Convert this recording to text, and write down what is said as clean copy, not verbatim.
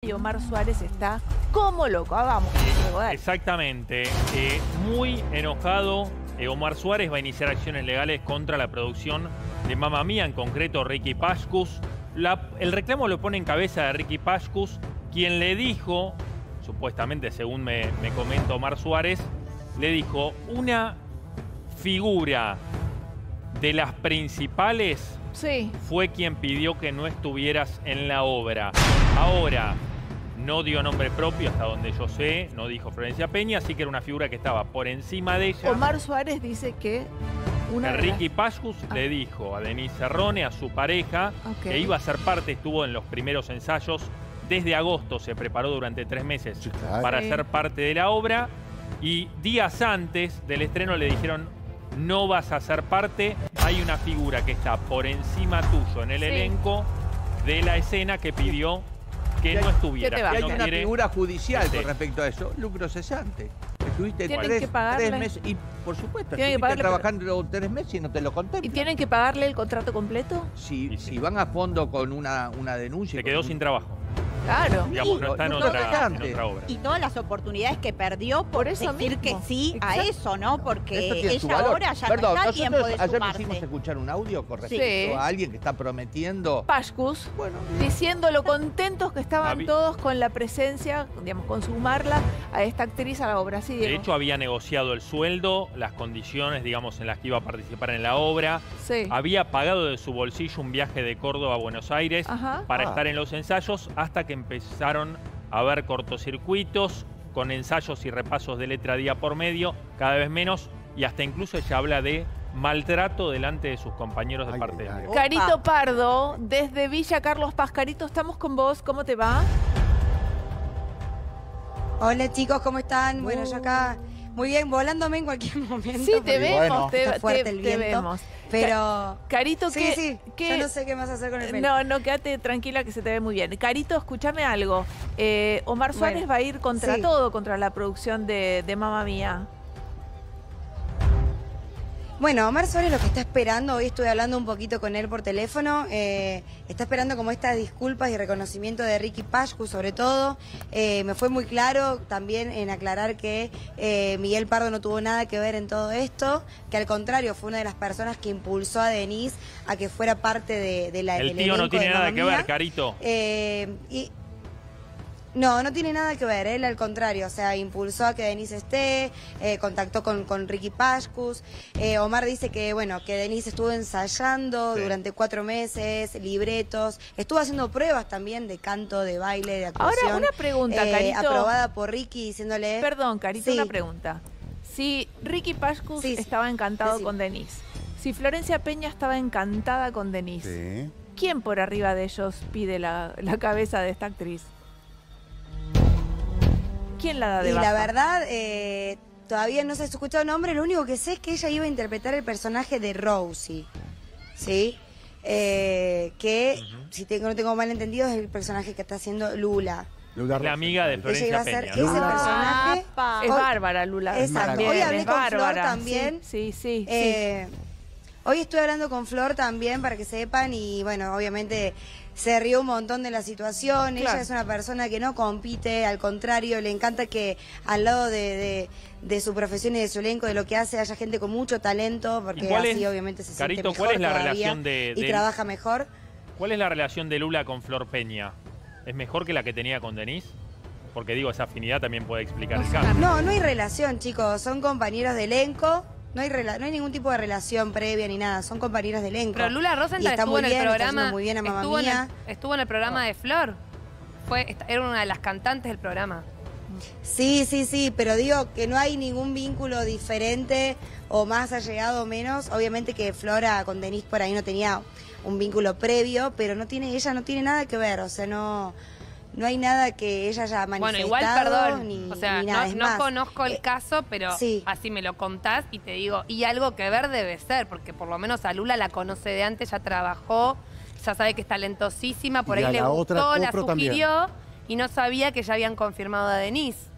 y Omar Suárez está como loco. Vamos. Exactamente. Muy enojado, Omar Suárez va a iniciar acciones legales contra la producción de Mamma Mía, en concreto Riqui Pascus. El reclamo lo pone en cabeza de Riqui Pascus, quien le dijo, supuestamente según me comenta Omar Suárez, le dijo, una figura de las principales fue quien pidió que no estuvieras en la obra. Ahora, no dio nombre propio hasta donde yo sé, no dijo Florencia Peña, así que era una figura que estaba por encima de ella. Omar Suárez dice que Riqui Pascus le dijo a Denise Cerrone, a su pareja, que iba a ser parte, estuvo en los primeros ensayos, desde agosto se preparó durante 3 meses para ser parte de la obra, y días antes del estreno le dijeron, no vas a ser parte, hay una figura que está por encima tuyo en el elenco de la escena que pidió que no estuviera. Y hay una figura judicial con respecto a eso, lucro cesante. Estuviste 3 meses y, por supuesto, estuviste trabajando 3 meses y no te lo contemplan. ¿Y tienen que pagarle el contrato completo? Si van a fondo con una denuncia... Se quedó sin trabajo. Claro. Digamos, no está en otra obra. Y todas las oportunidades que perdió por eso decir que sí a eso, ¿no? Porque ella ahora ya no está a tiempo de ayer sumarse. quisimos escuchar un audio con respecto a alguien que está prometiendo... Pascus, diciendo lo contentos que estaban todos con la presencia, digamos, con sumarla a esta actriz a la obra. Sí, de hecho, había negociado el sueldo, las condiciones, digamos, en las que iba a participar en la obra. Había pagado de su bolsillo un viaje de Córdoba a Buenos Aires para estar en los ensayos, hasta que empezaron a haber cortocircuitos con ensayos y repasos de letra día por medio, cada vez menos, y hasta incluso ella habla de maltrato delante de sus compañeros de parte de la... Carito Pardo, desde Villa Carlos Paz. Carito, estamos con vos, ¿cómo te va? Hola chicos, ¿cómo están? Bueno, yo acá muy bien, volándome en cualquier momento. Sí, te vemos, está fuerte el viento, vemos. Pero... Carito, yo no sé qué más hacer con el pelo. No, quédate tranquila que se te ve muy bien. Carito, escúchame algo. Omar Suárez va a ir contra todo, contra la producción de Mamma Mía. Bueno, Omar Suárez lo que está esperando, hoy estuve hablando un poquito con él por teléfono, está esperando como estas disculpas y reconocimiento de Riqui Pascus sobre todo. Me fue muy claro también en aclarar que Miguel Pardo no tuvo nada que ver en todo esto, que al contrario fue una de las personas que impulsó a Denise a que fuera parte del elenco. El tío no tiene nada que ver, Carito. No tiene nada que ver, él al contrario, o sea, impulsó a que Denise esté, contactó con Riqui Pascus. Omar dice que, bueno, que Denise estuvo ensayando durante 4 meses, libretos, estuvo haciendo pruebas también de canto, de baile, de actuación. Ahora, una pregunta, Carito. Aprobada por Riqui diciéndole... Perdón, Carito, una pregunta. Si Riqui Pascus estaba encantado con Denise, si Florencia Peña estaba encantada con Denise, ¿quién por arriba de ellos pide la cabeza de esta actriz? ¿Quién la da de baja? Y la verdad, todavía no se ha escuchado nombre, lo único que sé es que ella iba a interpretar el personaje de Rosie, ¿sí? Que, si no tengo mal entendido, es el personaje que está haciendo Lula. Es la amiga de Florencia Peña. Ese personaje. Es bárbara, Lula. Exacto. Hoy hablé con Flor también. Sí. Hoy estoy hablando con Flor también para que sepan y, bueno, obviamente... Se rió un montón de la situación, ella es una persona que no compite, al contrario, le encanta que al lado de su profesión y de su elenco, de lo que hace, haya gente con mucho talento, porque así obviamente se siente mejor ¿cuál es la todavía relación y trabaja mejor. ¿Cuál es la relación de Lula con Flor Peña? ¿Es mejor que la que tenía con Denise? Porque digo, esa afinidad también puede explicar el caso. No hay relación, chicos, son compañeros de elenco. No hay ningún tipo de relación previa ni nada, son compañeros de elenco. Pero Lula Rosenthal estuvo en el programa, muy bien a Mamma Mía. Estuvo en el programa de Flor. Era una de las cantantes del programa. Sí, pero digo que no hay ningún vínculo diferente o más allegado o menos. Obviamente que Flora con Denise por ahí no tenía un vínculo previo, pero ella no tiene nada que ver, o sea, no hay nada que ella haya manifestado. Bueno, igual, perdón, ni o sea, nada. no conozco el caso, pero así me lo contás y te digo, y algo que ver debe ser, porque por lo menos a Lula la conoce de antes, ya trabajó, ya sabe que es talentosísima, por ahí le gustó, la sugirió y no sabía que ya habían confirmado a Denise.